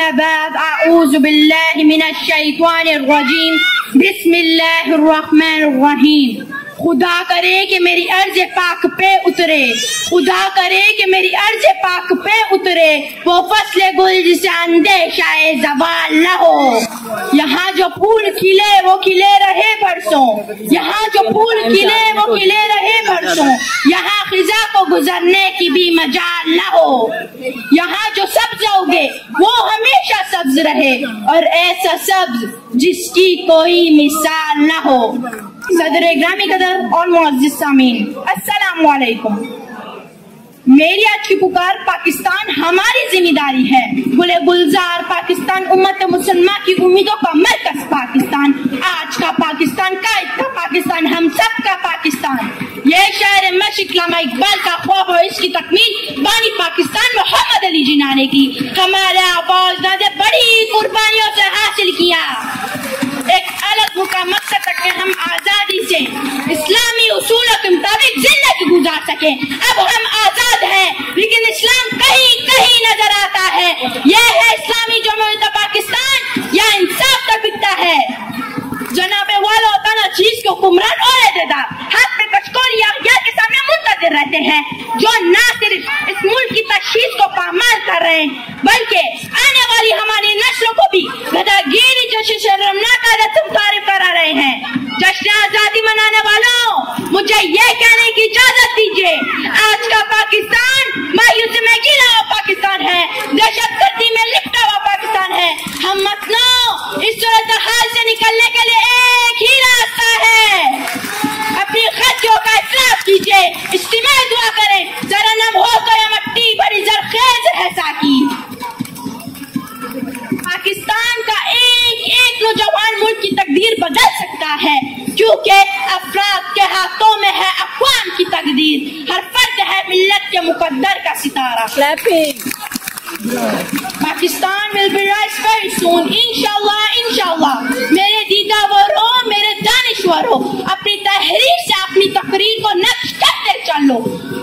अम्मा बाद अऊज़ु बिल्लाहि मिनश शैतानिर रजीम बिस्मिल्लाहिर रहमानिर रहीम। खुदा करे कि मेरी अर्ज पाक पे उतरे, खुदा करे कि मेरी अर्ज पाक पे उतरे वो फसले गुल जिसे अंदेशाए ज़वाल न हो। यहाँ जो फूल खिले वो खिले रहे बरसों, यहाँ जो फूल खिले वो खिले रहे बरसों, यहाँ खिजा को गुजरने की भी मजाल न हो। यहाँ जो सब्ज उगे वो हमेशा सब्ज रहे और ऐसा सब्ज जिसकी कोई मिसाल न हो। सदर ग्रामी कदर और मुअज़्ज़िज़ सामीन, अस्सलामु अलैकुम। मेरी आज की पुकार पाकिस्तान हमारी जिम्मेदारी है। गुले गुलजार पाकिस्तान, उम्मत मुसलमान की उम्मीदों का मरकज पाकिस्तान, आज का पाकिस्तान, कायद का पाकिस्तान, हम सब का पाकिस्तान। ये शायर मशरिक़ अल्लामा इकबाल का ख्वाब और इसकी तकमील बानी पाकिस्तान मोहम्मद अली जिन्ना ने की। हमारे आबाद ने बड़ी कुर्बानियों से हासिल किया। एक अलग मुकाम मकसद तक के हम आजादी से इस्लामी उसूलों के मुताबिक जिंदगी गुजार सके। अब हम आजाद हैं, लेकिन इस्लाम कहीं कहीं नजर आता है। यह है इस्लामी जमहूरियत पाकिस्तान या इंसाफ का बिकता है। जनाबे वाला होता ना चीज के हुक्मरान और देता हाथ में कचकोर या के सामने मुंतजिर रहते हैं, जो न सिर्फ इस मुल्क की तशखीस को पामाल कर रहे हैं बल्कि आने वाली हमारी नस्लों को भी गदागिरी जैसे शर्मनाक रस्म तारीफ करा रहे हैं। जश्न आजादी मनाने वालों, मुझे ये कहने की इजाजत दीजिए, आज का पाकिस्तान मायूसी में गिरा हुआ पाकिस्तान है, दहशतगर्दी में लिपटा हुआ पाकिस्तान है। हम मतलब इस सूरत हाल से निकलने के लिए एक ही रास्ता है, अपनी खर्चों का इस्लाह कीजिए, इज्तिमाई दुआ करें, जरा नम हो कर मट्टी बड़ी जरखेज है साकी। पाकिस्तान का एक एक नौजवान मुल्क की तकदीर बदल सकता है, क्योंकि अफराद के हाथों में है अक़वाम की तकदीर। हर फर्द है मिल्लत के मुकद्दर का सितारा। Pakistan will be rise very soon, इंशाल्लाह इंशाल्लाह। मेरे दीदावरों, मेरे दानिश्वरों, अपनी तहरीर से अपनी तकरीर को नक्श करते चलो।